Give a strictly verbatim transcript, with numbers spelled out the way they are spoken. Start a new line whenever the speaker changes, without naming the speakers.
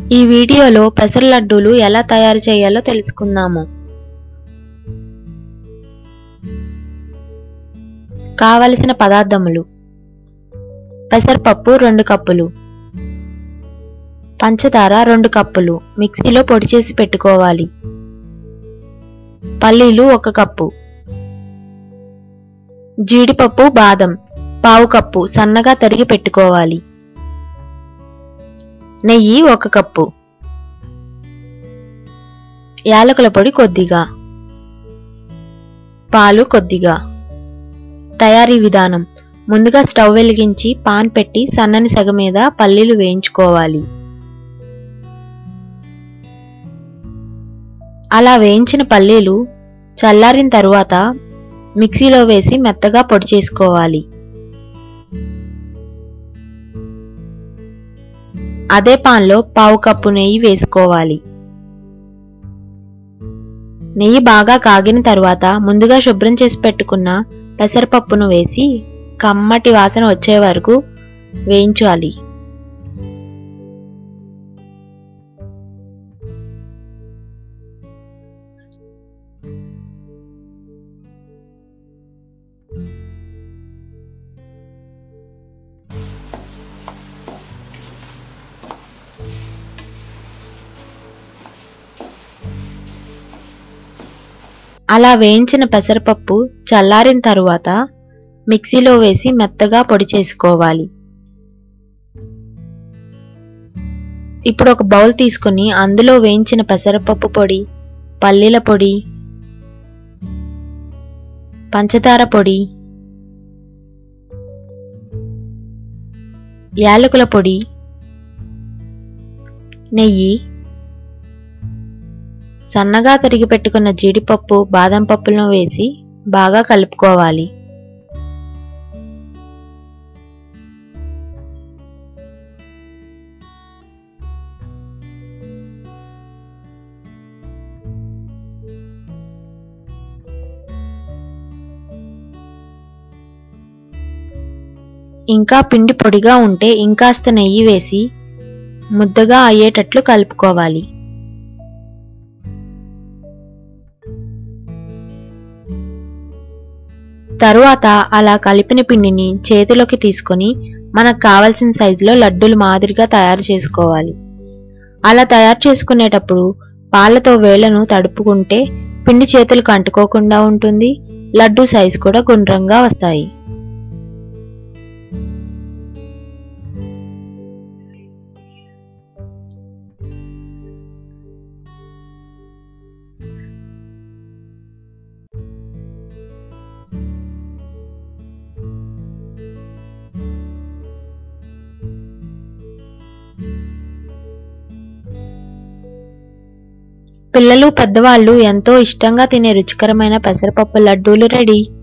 ఈ వీడియోలో పెసర లడ్డూలు ఎలా తయారు చేయాలో తెలుసుకుందాము. కావలసిన పదార్థములు: పెసరపప్పు రెండు కప్పులు, పంచదార రెండు కప్పులు మిక్సీలో పొడి చేసి పెట్టుకోవాలి, పల్లీలు ఒక కప్పు, జీడిపప్పు బాదం పావు కప్పు సన్నగా తరిగి పెట్టుకోవాలి, నెయ్యి ఒక కప్పు, యాలకుల పొడి కొద్దిగా, పాలు కొద్దిగా. తయారీ విధానం: ముందుగా స్టవ్ వెలిగించి పాన్ పెట్టి సన్నని సెగ మీద పల్లీలు వేయించుకోవాలి. అలా వేయించిన పల్లీలు చల్లారిన తరువాత మిక్సీలో వేసి మెత్తగా పొడి చేసుకోవాలి. అదే పాన్లో పావు కప్పు నెయ్యి వేసుకోవాలి. నెయ్యి బాగా కాగిన తర్వాత ముందుగా శుభ్రం చేసి పెట్టుకున్న పెసరపప్పును వేసి కమ్మటి వాసన వచ్చే వరకు వేయించాలి. అలా వేయించిన పెసరపప్పు చల్లారిన తరువాత మిక్సీలో వేసి మెత్తగా పొడి చేసుకోవాలి. ఇప్పుడు ఒక బౌల్ తీసుకుని అందులో వేయించిన పెసరపప్పు పొడి, పల్లీల పొడి, పంచదార పొడి, యాలకుల పొడి, నెయ్యి, సన్నగా తరిగి పెట్టుకున్న జీడిపప్పు బాదం పప్పులను వేసి బాగా కలుపుకోవాలి. ఇంకా పిండి పొడిగా ఉంటే ఇంకాస్త నెయ్యి వేసి ముద్దగా అయ్యేటట్లు కలుపుకోవాలి. తరువాత అలా కలిపిన పిండిని చేతిలోకి తీసుకొని మనకు కావలసిన సైజులో లడ్డూలు మాదిరిగా తయారు చేసుకోవాలి. అలా తయారు చేసుకునేటప్పుడు పాలతో వేళ్లను తడుపుకుంటే పిండి చేతులకు అంటుకోకుండా ఉంటుంది. లడ్డూ సైజు కూడా గుండ్రంగా వస్తాయి. పిల్లలు పెద్దవాళ్ళు ఎంతో ఇష్టంగా తినే రుచికరమైన పెసరపప్పు లడ్డూలు రెడీ.